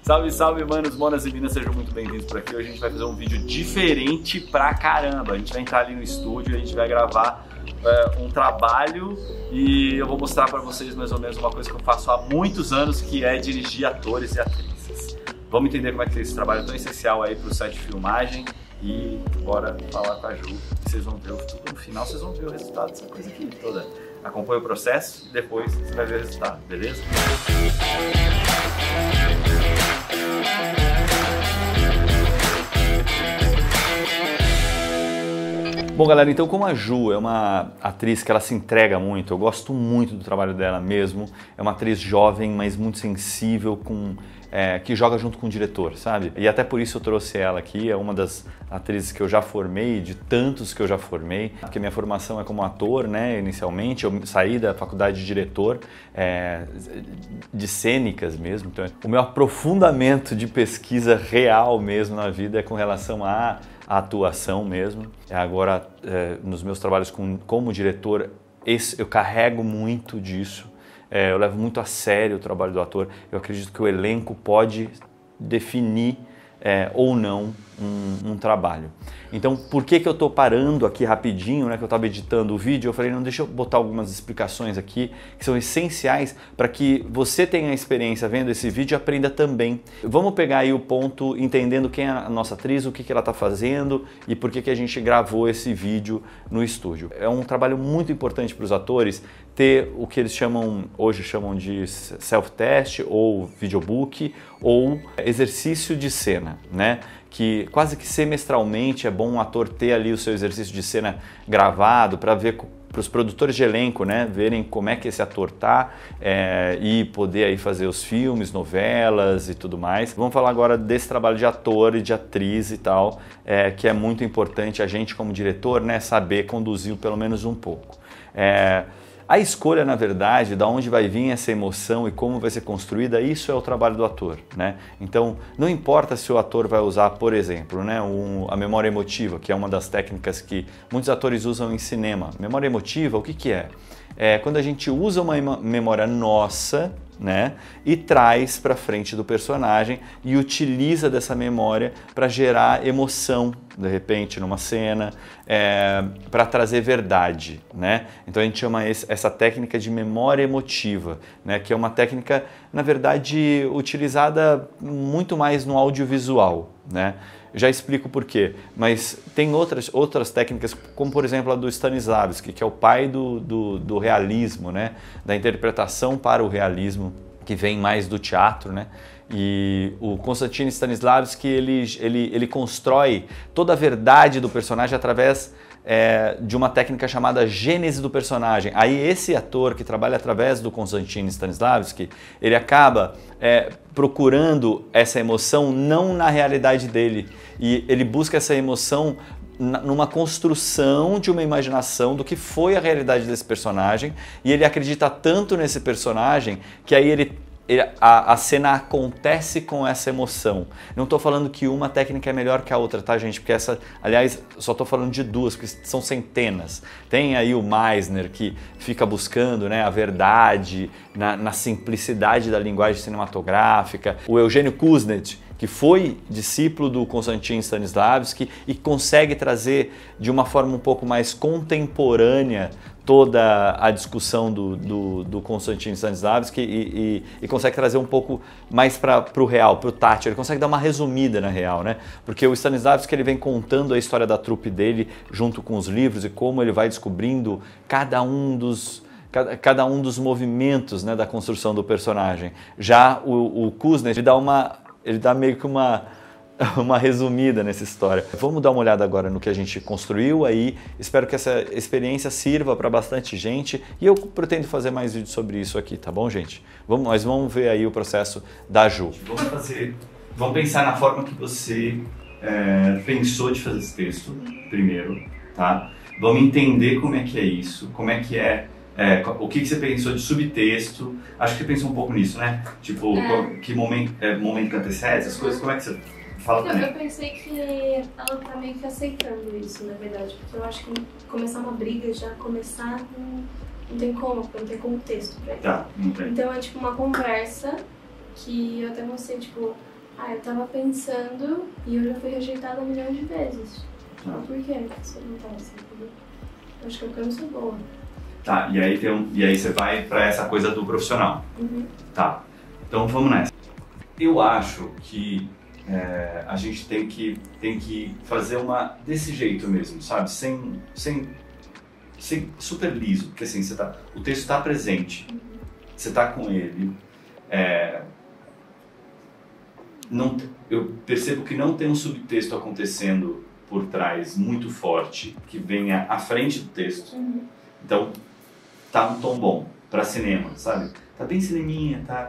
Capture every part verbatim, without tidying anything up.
Salve, salve, manos, monas e minas, sejam muito bem-vindos por aqui. Hoje a gente vai fazer um vídeo diferente pra caramba. A gente vai entrar ali no estúdio, a gente vai gravar é, um trabalho e eu vou mostrar pra vocês mais ou menos uma coisa que eu faço há muitos anos, que é dirigir atores e atrizes. Vamos entender como é que é esse trabalho tão essencial aí pro set de filmagem e bora falar com a Ju. Vocês vão ver o futuro. No final vocês vão ver o resultado dessa coisa aqui toda. Acompanhe o processo e depois você vai ver o resultado, beleza? Bom, galera, então como a Ju é uma atriz que ela se entrega muito, eu gosto muito do trabalho dela mesmo, é uma atriz jovem, mas muito sensível, com, é, que joga junto com o diretor, sabe? E até por isso eu trouxe ela aqui, é uma das atrizes que eu já formei, de tantos que eu já formei, porque minha formação é como ator, né, inicialmente, eu saí da faculdade de diretor, é, de cênicas mesmo, então o meu aprofundamento de pesquisa real mesmo na vida é com relação a a atuação mesmo. Agora, é, nos meus trabalhos com, como diretor, esse, eu carrego muito disso. É, eu levo muito a sério o trabalho do ator. Eu acredito que o elenco pode definir é, ou não um, um trabalho. Então, por que que eu estou parando aqui rapidinho, né, que eu estava editando o vídeo? Eu falei, não, deixa eu botar algumas explicações aqui que são essenciais para que você tenha a experiência vendo esse vídeo e aprenda também. Vamos pegar aí o ponto entendendo quem é a nossa atriz, o que que ela está fazendo e por que que a gente gravou esse vídeo no estúdio. É um trabalho muito importante para os atores ter o que eles chamam, hoje chamam de self-test ou videobook ou exercício de cena, né? Que quase que semestralmente é bom um ator ter ali o seu exercício de cena gravado para ver, para os produtores de elenco, né, verem como é que esse ator tá é, e poder aí fazer os filmes, novelas e tudo mais. Vamos falar agora desse trabalho de ator e de atriz e tal, é, que é muito importante a gente como diretor, né, saber conduzir pelo menos um pouco. É, A escolha, na verdade, de onde vai vir essa emoção e como vai ser construída, isso é o trabalho do ator, né? Então, não importa se o ator vai usar, por exemplo, né, um, a memória emotiva, que é uma das técnicas que muitos atores usam em cinema. Memória emotiva, o que que é? É quando a gente usa uma memória nossa, né, e traz para frente do personagem e utiliza dessa memória para gerar emoção, de repente, numa cena, é, para trazer verdade, né? Então a gente chama esse, essa técnica de memória emotiva, né, que é uma técnica, na verdade, utilizada muito mais no audiovisual, né? Já explico por quê, mas tem outras, outras técnicas, como por exemplo a do Stanislavski, que é o pai do, do, do realismo, né? Da interpretação para o realismo, que vem mais do teatro, né? E o Konstantin Stanislavski, ele, ele, ele constrói toda a verdade do personagem através é, de uma técnica chamada gênese do personagem. Aí esse ator que trabalha através do Konstantin Stanislavski, ele acaba é, procurando essa emoção não na realidade dele, e ele busca essa emoção numa construção de uma imaginação do que foi a realidade desse personagem, e ele acredita tanto nesse personagem que aí ele A, a cena acontece com essa emoção. Não estou falando que uma técnica é melhor que a outra, tá, gente? Porque essa, aliás, só estou falando de duas, porque são centenas. Tem aí o Meisner, que fica buscando, né, a verdade na, na simplicidade da linguagem cinematográfica. O Eugênio Kuznet, que foi discípulo do Konstantin Stanislavski e consegue trazer de uma forma um pouco mais contemporânea toda a discussão do, do, do Konstantin Stanislavski e, e, e consegue trazer um pouco mais para o real, para o tátil. Ele consegue dar uma resumida na real, né? Porque o Stanislavski, ele vem contando a história da trupe dele junto com os livros e como ele vai descobrindo cada um dos cada, cada um dos movimentos, né, da construção do personagem. Já o, o Kuznet, ele dá uma ele dá meio que uma uma resumida nessa história. Vamos dar uma olhada agora no que a gente construiu aí. Espero que essa experiência sirva para bastante gente e eu pretendo fazer mais vídeos sobre isso aqui, tá bom, gente? Vamos, mas vamos ver aí o processo da Ju. Vamos fazer, vamos pensar na forma que você é, pensou de fazer esse texto primeiro, tá? Vamos entender como é que é isso, como é que é É, o que, que você pensou de subtexto? Acho que você pensou um pouco nisso, né? Tipo, é. qual, que momento, é, momento que antecede, essas coisas, como é que você fala Não, também? eu pensei que ela tá meio que aceitando isso, na verdade, porque eu acho que começar uma briga, já começar, não, não tem como, porque não tem contexto pra isso. Tá, não tem. Então é tipo uma conversa que eu até mostrei, tipo, ah, eu tava pensando e eu já fui rejeitada milhões de vezes. Então, por que isso acontece? Entendeu? Eu acho que é porque eu não sou boa. Tá, e aí, tem um, e aí você vai pra essa coisa do profissional. Uhum. Tá, então vamos nessa. Eu acho que é, a gente tem que, tem que fazer uma desse jeito mesmo, sabe? Sem, sem, sem super liso, porque assim, você tá, o texto está presente, uhum. Você tá com ele. É, não, eu percebo que não tem um subtexto acontecendo por trás muito forte, que venha à frente do texto. Uhum. Então, tá um tom bom para cinema, sabe? Tá bem cineminha, tá...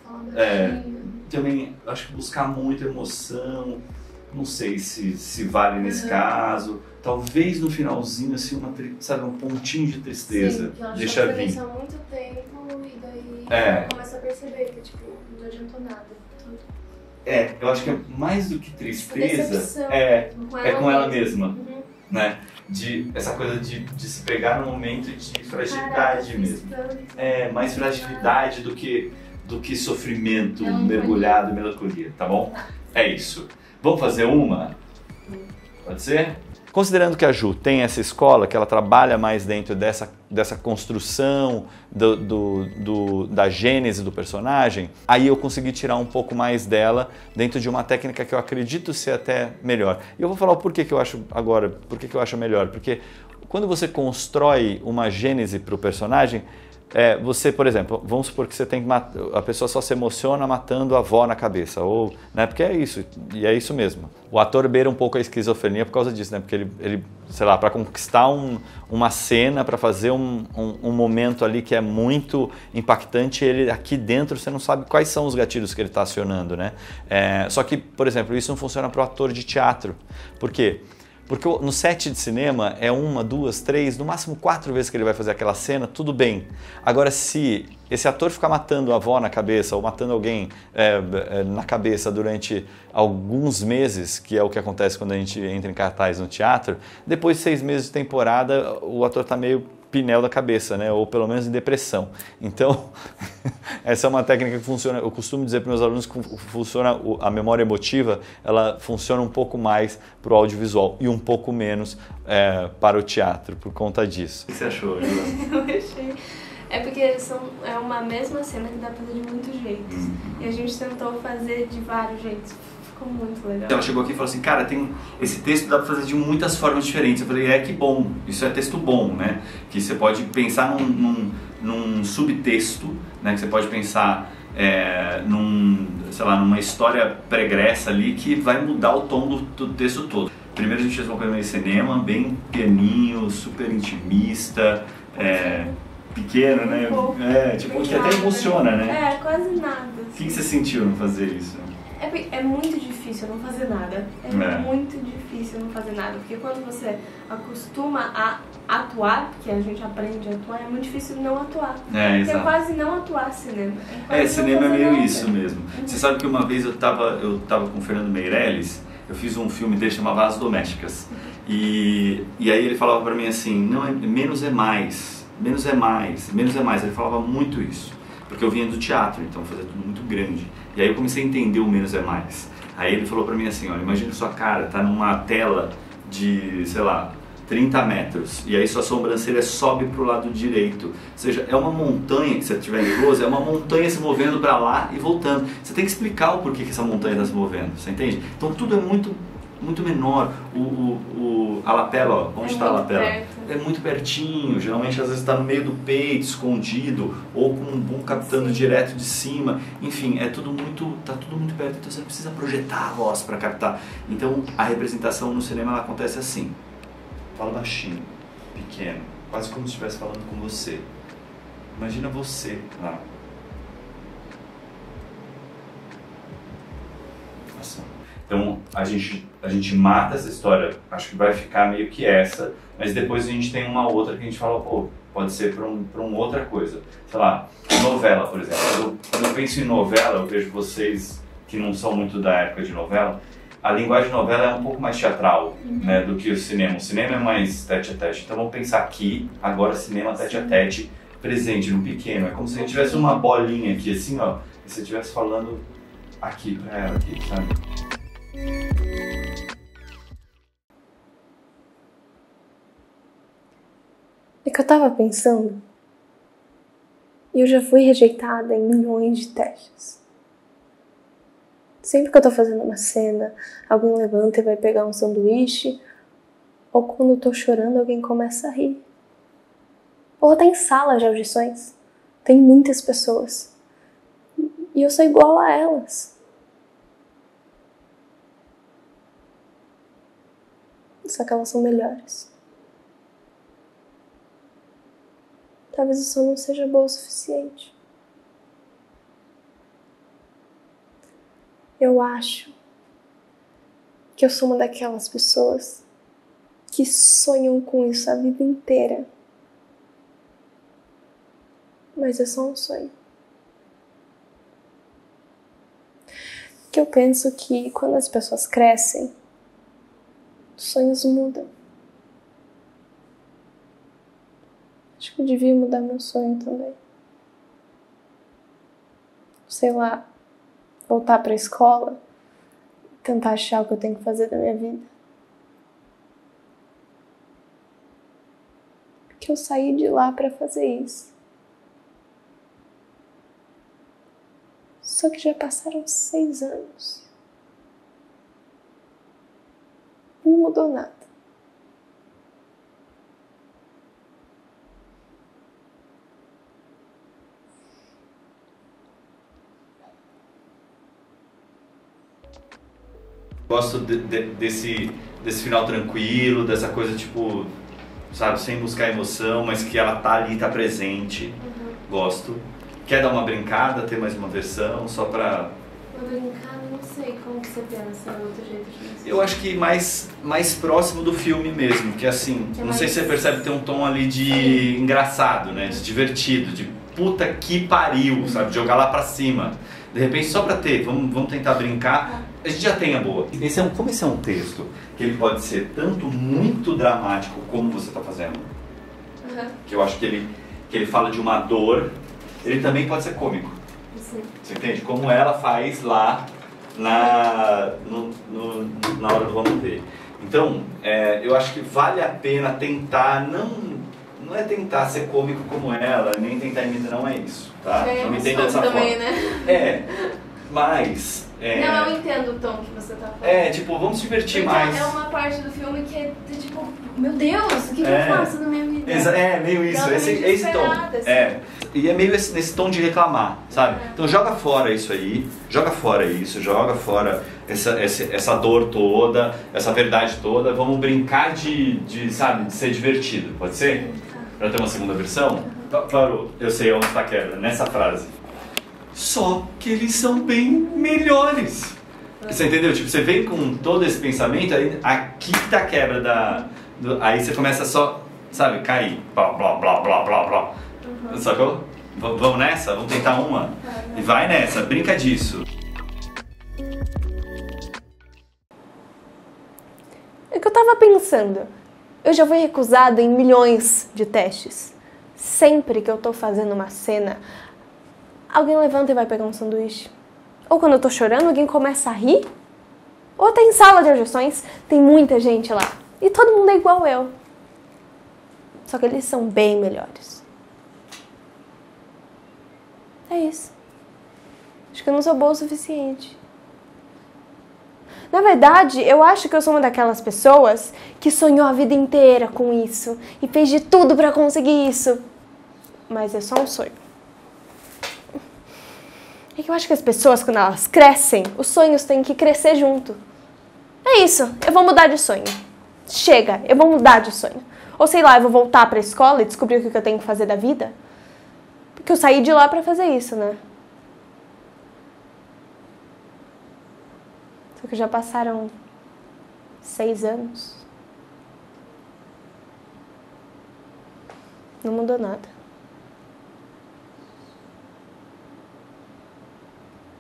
É, também acho que buscar muita emoção, não sei se, se vale nesse uhum. caso. Talvez no finalzinho, assim, uma, sabe, um pontinho de tristeza. Sim, eu deixa vir. Sim, há muito tempo e daí é. começa a perceber que tipo, não adiantou nada. Tudo. É, eu acho que é mais do que tristeza, é, com é com ela mesma, mesma. Uhum. Né? De, essa coisa de, de se pegar num momento de fragilidade Caraca, mesmo. tanto. É, mais fragilidade do que, do que sofrimento melancolia. mergulhado em melancolia, tá bom? É isso. Vamos fazer uma? Pode ser? Considerando que a Ju tem essa escola, que ela trabalha mais dentro dessa, dessa construção do, do, do, da gênese do personagem, aí eu consegui tirar um pouco mais dela dentro de uma técnica que eu acredito ser até melhor. E eu vou falar o porquê que eu acho agora, porquê que eu acho melhor. Porque quando você constrói uma gênese para o personagem, É, você, por exemplo, vamos supor que você tem que matar, a pessoa só se emociona matando a avó na cabeça, ou, né, porque é isso, e é isso mesmo. O ator beira um pouco a esquizofrenia por causa disso, né, porque ele, ele sei lá, para conquistar um, uma cena, para fazer um, um, um momento ali que é muito impactante, ele aqui dentro você não sabe quais são os gatilhos que ele está acionando, né. É, só que, por exemplo, isso não funciona para o ator de teatro. Por quê? Porque no set de cinema é uma, duas, três, no máximo quatro vezes que ele vai fazer aquela cena, tudo bem. Agora, se esse ator ficar matando a avó na cabeça ou matando alguém é, é, na cabeça durante alguns meses, que é o que acontece quando a gente entra em cartaz no teatro, depois de seis meses de temporada, o ator está meio pinel da cabeça, né? Ou pelo menos em depressão. Então, essa é uma técnica que funciona, eu costumo dizer para meus alunos que funciona, a memória emotiva, ela funciona um pouco mais para o audiovisual e um pouco menos é, para o teatro, por conta disso. O que você achou, Ju? Eu achei... É porque são, é uma mesma cena que dá pra fazer de muitos jeitos. Uhum. E a gente tentou fazer de vários jeitos. Ficou muito legal. Ela chegou aqui e falou assim, cara, tem, esse texto dá pra fazer de muitas formas diferentes. Eu falei, é que bom, isso é texto bom, né? Que você pode pensar num, num, num subtexto, né? Que você pode pensar é, num, sei lá, numa história pregressa ali que vai mudar o tom do, do texto todo. Primeiro a gente fez uma coisa meio cinema, bem pianinho, super intimista, é, pequeno, né? Um é, tipo, que até emociona, né? É, quase nada. O que, que você sentiu no fazer isso? É, é muito difícil não fazer nada. É, é muito difícil não fazer nada. Porque quando você acostuma a atuar, que a gente aprende a atuar, é muito difícil não atuar. É, exato. É quase não atuar cinema. É, é cinema é meio nada. isso mesmo. Uhum. Você sabe que uma vez eu tava, eu tava com o Fernando Meirelles, eu fiz um filme dele chamado As Domésticas. E, e aí ele falava pra mim assim, não é, menos é mais, menos é mais, menos é mais. Ele falava muito isso. Porque eu vinha do teatro, então eu fazia tudo muito grande. E aí eu comecei a entender o menos é mais. Aí ele falou pra mim assim, olha, imagina que sua cara tá numa tela de, sei lá, trinta metros. E aí sua sobrancelha sobe pro lado direito. Ou seja, é uma montanha que você tiver em close, é uma montanha se movendo pra lá e voltando. Você tem que explicar o porquê que essa montanha tá se movendo, você entende? Então tudo é muito... muito menor. O, o, o, a lapela, ó, onde está é a lapela? Perto. É muito pertinho, geralmente às vezes está no meio do peito, escondido, ou com um boom captando Sim. direto de cima. Enfim, é tudo muito, tá tudo muito perto, então você não precisa projetar a voz para captar. Então a representação no cinema ela acontece assim. Fala baixinho, pequeno, quase como se estivesse falando com você. Imagina você lá. Assim. Então a gente, a gente mata essa história, acho que vai ficar meio que essa, mas depois a gente tem uma outra que a gente fala, pô, pode ser para um, para uma outra coisa. Sei lá, novela, por exemplo. Eu, quando eu penso em novela, eu vejo vocês que não são muito da época de novela, a linguagem de novela é um pouco mais teatral, uhum. né, do que o cinema. O cinema é mais tete a tete. Então vamos pensar aqui, agora cinema tete a tete, presente, no pequeno. É como se a gente tivesse uma bolinha aqui, assim, ó, e você estivesse falando aqui pra ela, aqui, sabe? É que eu tava pensando, e eu já fui rejeitada em milhões de testes. Sempre que eu tô fazendo uma cena, alguém levanta e vai pegar um sanduíche, ou quando eu tô chorando, alguém começa a rir. Ou até em sala de audições, tem muitas pessoas, e eu sou igual a elas. Só que elas são melhores. Talvez eu só não seja boa o suficiente. Eu acho que eu sou uma daquelas pessoas que sonham com isso a vida inteira. Mas é só um sonho. Que eu penso que quando as pessoas crescem, os sonhos mudam. Acho que eu devia mudar meu sonho também. Sei lá, voltar pra escola e tentar achar o que eu tenho que fazer da minha vida. Porque eu saí de lá pra fazer isso. Só que já passaram seis anos. Não mudou nada. Gosto de, de, desse, desse final tranquilo, dessa coisa tipo, sabe, sem buscar emoção, mas que ela tá ali, tá presente. Uhum. Gosto. Quer dar uma brincada, ter mais uma versão, só pra... Uma brincada, não sei como que você pensa, outro jeito de assistir. Eu acho que mais, mais próximo do filme mesmo, que assim, que não mais... sei se você percebe, tem um tom ali de Sim. engraçado, né, de divertido, de puta que pariu, uhum. sabe, de jogar lá pra cima. De repente, só pra ter, vamos, vamos tentar brincar, a gente já tem a boa. Esse é um, como esse é um texto que ele pode ser tanto muito dramático como você tá fazendo, uhum. que eu acho que ele, que ele fala de uma dor, ele também pode ser cômico. Sim. Você entende? Como ela faz lá na, no, no, na hora do vamos ver. Então, é, eu acho que vale a pena tentar, não, não é tentar ser cômico como ela, nem tentar imitar, não é isso, tá? É, não me entenda dessa também, forma. Né? É, mas... É, não, eu entendo o tom que você tá falando. É, tipo, vamos se divertir então, mais. É uma parte do filme que é tipo, meu Deus, o que, é, que eu faço na minha vida? É, meio isso, esse, esse tom. Assim. É. E é meio esse, nesse tom de reclamar, sabe? É. Então joga fora isso aí, joga fora isso, joga fora essa, essa, essa dor toda, essa verdade toda. Vamos brincar de, de, sabe, de ser divertido, pode ser? Sim, tá. Pra ter uma segunda versão? Uhum. Parou, eu sei onde está a quebra, nessa frase. Só que eles são bem melhores. Você entendeu? Tipo, você vem com todo esse pensamento, aí aqui que tá a quebra da... Do, aí você começa só, sabe, cair. Blá, blá, blá, blá, blá, blá. Uhum. Sacou? V vamos nessa? Vamos tentar uma? Uhum. E vai nessa, brinca disso. É que eu tava pensando. Eu já fui recusada em milhões de testes. Sempre que eu tô fazendo uma cena... alguém levanta e vai pegar um sanduíche. Ou quando eu tô chorando, alguém começa a rir. Ou tem sala de audições, tem muita gente lá. E todo mundo é igual eu. Só que eles são bem melhores. É isso. Acho que eu não sou boa o suficiente. Na verdade, eu acho que eu sou uma daquelas pessoas que sonhou a vida inteira com isso. E fez de tudo pra conseguir isso. Mas é só um sonho. É que eu acho que as pessoas, quando elas crescem, os sonhos têm que crescer junto. É isso, eu vou mudar de sonho. Chega, eu vou mudar de sonho. Ou sei lá, eu vou voltar pra escola e descobrir o que eu tenho que fazer da vida. Porque eu saí de lá pra fazer isso, né? Só que já passaram seis anos. Não mudou nada.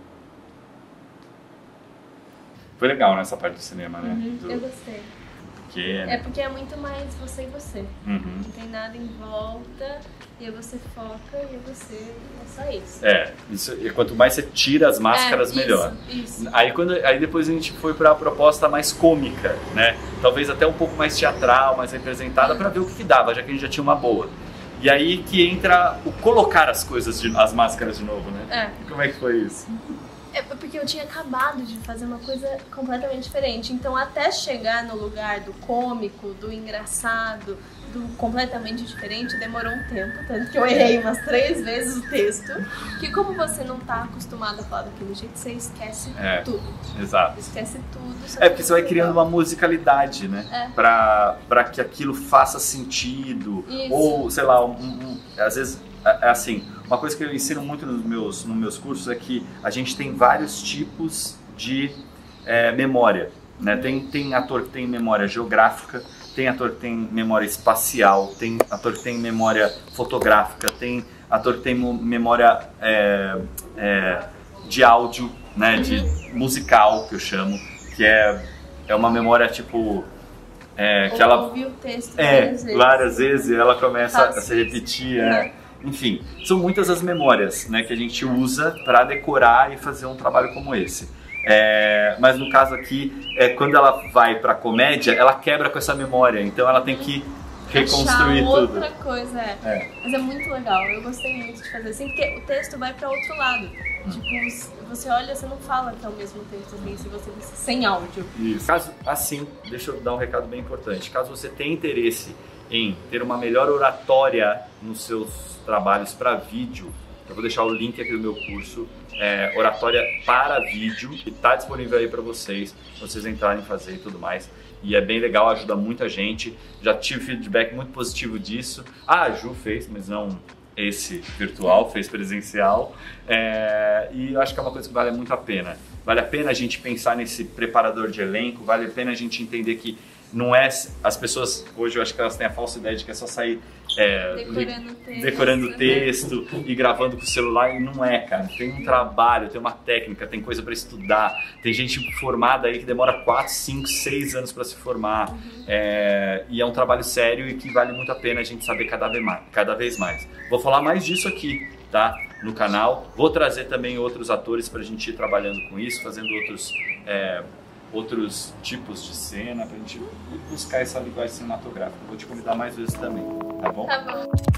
Foi legal nessa parte do cinema, né? Uhum, do... eu gostei. pequena. É porque é muito mais você e você. Uhum. Não tem nada em volta, e aí você foca e você é só isso. É, isso, e quanto mais você tira as máscaras, é, melhor. Isso, isso. Aí, quando, aí depois a gente foi para a proposta mais cômica, né? Talvez até um pouco mais teatral, mais representada, para ver o que, que dava, já que a gente já tinha uma boa. E aí que entra o colocar as coisas, de, as máscaras de novo, né? É. Como é que foi isso? É porque eu tinha acabado de fazer uma coisa completamente diferente. Então, até chegar no lugar do cômico, do engraçado, do completamente diferente, demorou um tempo. Tanto que eu errei umas três vezes o texto. Que como você não tá acostumado a falar daquele jeito, você esquece é, tudo. Exato. Esquece tudo. É porque você vai criando uma musicalidade, né? É. Pra, pra que aquilo faça sentido. Isso. Ou, sei lá, um, um, às vezes, é assim... Uma coisa que eu ensino muito nos meus, nos meus cursos é que a gente tem vários tipos de é, memória, né? Tem, tem ator que tem memória geográfica, tem ator que tem memória espacial, tem ator que tem memória fotográfica, tem ator que tem memória é, é, de áudio, né? De musical, que eu chamo, que é, é uma memória tipo... É, que ela ouve o texto é, várias vezes. várias vezes ela começa Faço a se repetir. É. Uhum. Enfim, são muitas as memórias, né, que a gente usa para decorar e fazer um trabalho como esse. É, mas no caso aqui, é, quando ela vai para comédia, ela quebra com essa memória, então ela tem que reconstruir Achar tudo. outra coisa, é. É. Mas é muito legal, eu gostei muito de fazer assim, porque o texto vai para outro lado. Hum. Tipo, você olha, você não fala que é o mesmo texto assim, se você sem áudio. Isso. Caso, assim, deixa eu dar um recado bem importante. Caso você tenha interesse em ter uma melhor oratória nos seus trabalhos para vídeo, eu vou deixar o link aqui do meu curso, é, oratória para vídeo, que está disponível aí para vocês, vocês entrarem e fazer e tudo mais. E é bem legal, ajuda muita gente. Já tive feedback muito positivo disso. Ah, a Ju fez, mas não esse virtual, fez presencial. É, e eu acho que é uma coisa que vale muito a pena. Vale a pena a gente pensar nesse preparador de elenco, vale a pena a gente entender que não é... As pessoas, hoje eu acho que elas têm a falsa ideia de que é só sair é, decorando o texto, decorando texto e gravando com o celular, e não é, cara. Tem um trabalho, tem uma técnica, tem coisa para estudar. Tem gente formada aí que demora quatro, cinco, seis anos para se formar. Uhum. É, e é um trabalho sério e que vale muito a pena a gente saber cada vez mais. Cada vez mais. Vou falar mais disso aqui, tá? No canal. Vou trazer também outros atores para a gente ir trabalhando com isso, fazendo outros... É, outros tipos de cena, pra gente buscar essa linguagem cinematográfica. Vou te convidar mais vezes também, tá bom? Tá bom.